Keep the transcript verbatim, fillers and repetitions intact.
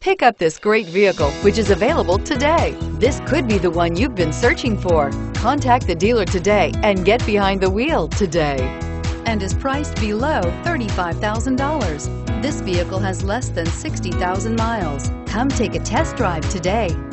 Pick up this great vehicle, which is available today. This could be the one you've been searching for. Contact the dealer today and get behind the wheel today. And is priced below thirty-five thousand dollars. This vehicle has less than sixty thousand miles. Come take a test drive today.